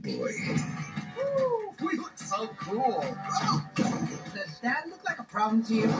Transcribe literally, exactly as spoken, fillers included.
boy. Woo, we look so cool. Does that look like a problem to you?